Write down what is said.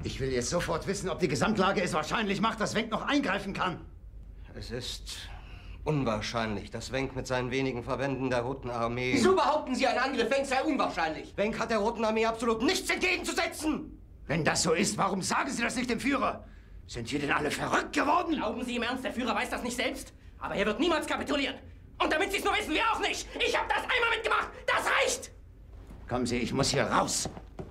Ich will jetzt sofort wissen, ob die Gesamtlage es wahrscheinlich macht, dass Wenck noch eingreifen kann. Es ist unwahrscheinlich, dass Wenck mit seinen wenigen Verbänden der Roten Armee... Wieso behaupten Sie, ein Angriff Wenck sei unwahrscheinlich? Wenck hat der Roten Armee absolut nichts entgegenzusetzen! Wenn das so ist, warum sagen Sie das nicht dem Führer? Sind wir denn alle verrückt geworden? Glauben Sie im Ernst, der Führer weiß das nicht selbst? Aber er wird niemals kapitulieren. Und damit Sie es nur wissen, wir auch nicht. Ich habe das einmal mitgemacht. Das reicht! Kommen Sie, ich muss hier raus.